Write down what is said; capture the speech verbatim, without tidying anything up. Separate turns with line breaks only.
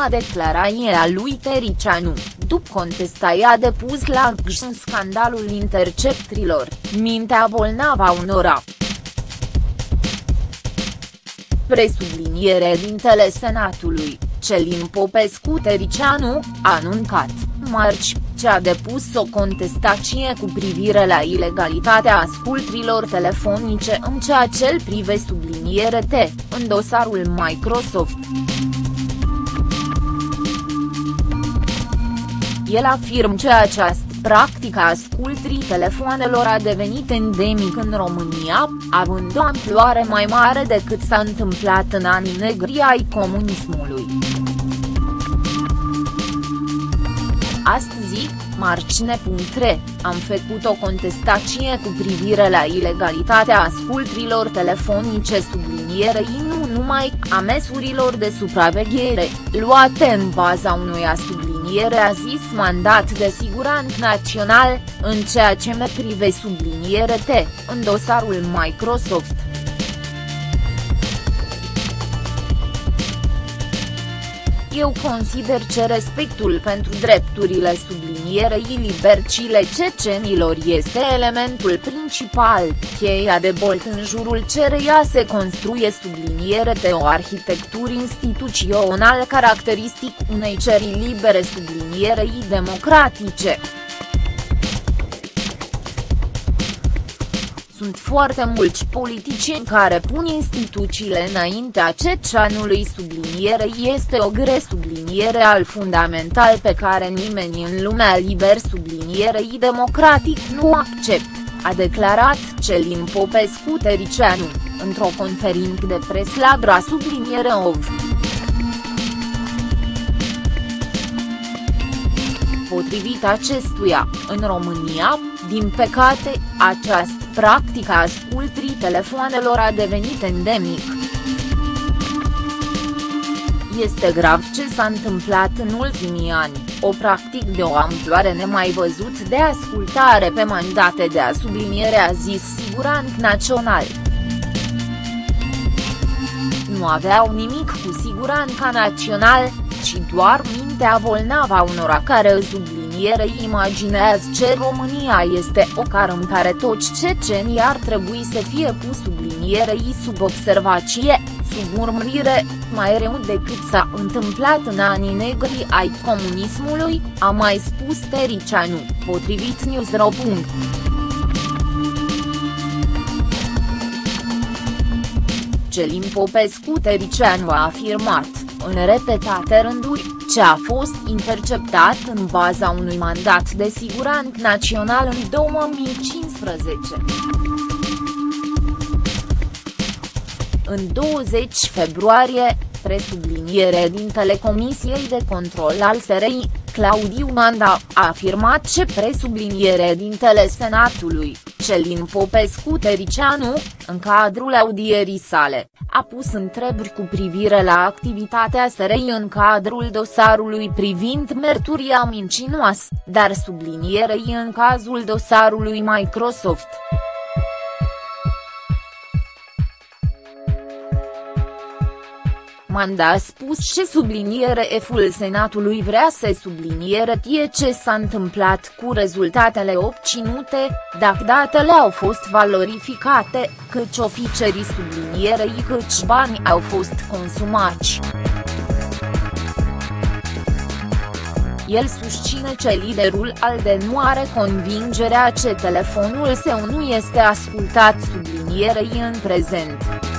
prima declarație a lui Tăriceanu, după contestația depus la G J în scandalul interceptrilor, mintea bolnavă a unora. Presubliniere dintele Senatului, Călin Popescu Tăriceanu, a anuncat, marți, ce a depus o contestație cu privire la ilegalitatea ascultărilor telefonice în ceea ce îl privește subliniere T, în dosarul Microsoft. El afirmă că această practică a ascultării telefoanelor a devenit endemic în România, având o amploare mai mare decât s-a întâmplat în anii negri ai comunismului. Astăzi, marcine punct r, am făcut o contestație cu privire la ilegalitatea ascultărilor telefonice sublinierei nu numai a măsurilor de supraveghere, luate în baza unuia subliniere a zis mandat de siguranță național, în ceea ce me prive subliniere T, în dosarul Microsoft. Eu consider că respectul pentru drepturile sublinierei libercile cecenilor este elementul principal, cheia de bolt în jurul căreia se construie subliniere de o arhitectură instituțională caracteristic unei țări libere sublinierei democratice. Sunt foarte mulți politicieni care pun instituțiile înaintea cecanului sublinierei este o gre subliniere al fundamental pe care nimeni în lumea liber sublinierei democratic nu accept, a declarat Călin Popescu Tăriceanu, într-o conferință de presă la Dra subliniere ov. Potrivit acestuia, în România, din păcate, această practică a ascultării telefoanelor a devenit endemic. Este grav ce s-a întâmplat în ultimii ani, o practică de o amploare nemai văzut de ascultare pe mandate de a subliniere a zis siguranță național. Nu aveau nimic cu siguranța național, ci doar mintea bolnavă a unora care sublinierei imaginează că România este o țară în care toți cecenii ar trebui să fie cu sublinierei sub observație, sub urmărire, mai rău decât s-a întâmplat în anii negri ai comunismului, a mai spus Tăriceanu, potrivit Newsro. Călin Popescu Tăriceanu a afirmat, în repetate rânduri, ce a fost interceptat în baza unui mandat de siguranță național în două mii cincisprezece. În douăzeci februarie, presubliniere dintele Comisiei de Control al S R I, Claudiu Manda, a afirmat ce presubliniere dintele Senatului, Călin Popescu Tăriceanu, în cadrul audierii sale, a pus întrebări cu privire la activitatea S R I în cadrul dosarului privind mărturia mincinoasă, dar sublinierei în cazul dosarului Microsoft. Manda a spus ce subliniere F-ul Senatului vrea să subliniere tie ce s-a întâmplat cu rezultatele obținute, dacă datele au fost valorificate, câți ofițerii sublinierei câți bani au fost consumați. El susține că liderul ALDE nu are convingerea că telefonul său nu este ascultat sublinierei în prezent.